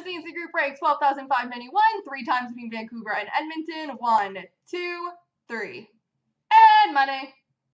C&C group breaks 12,591 3 times between Vancouver and Edmonton. 1, 2, 3. And money.